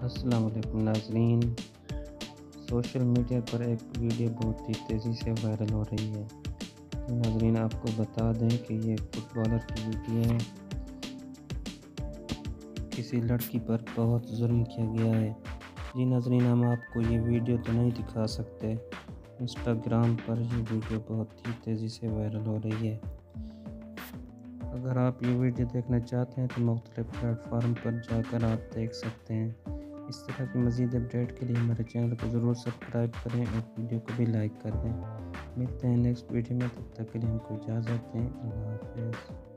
अस्सलाम वालेकुम नाज़रीन। सोशल मीडिया पर एक वीडियो बहुत ही तेज़ी से वायरल हो रही है। नाज़रीन आपको बता दें कि ये फुटबॉलर की वीडियो है। किसी लड़की पर बहुत जुल्म किया गया है। जी नाज़रीन, हम आपको ये वीडियो तो नहीं दिखा सकते। इंस्टाग्राम पर ये वीडियो बहुत ही तेज़ी से वायरल हो रही है। अगर आप ये वीडियो देखना चाहते हैं तो मुख्तलिफ प्लेटफार्म पर जाकर आप देख सकते हैं। इस तरह की मज़ीद अपडेट के लिए हमारे चैनल को ज़रूर सब्सक्राइब करें और वीडियो को भी लाइक कर दें। मिलते हैं नेक्स्ट वीडियो में, तब तक के लिए हमको इजाज़त दें। अल्लाह हाफ़िज़।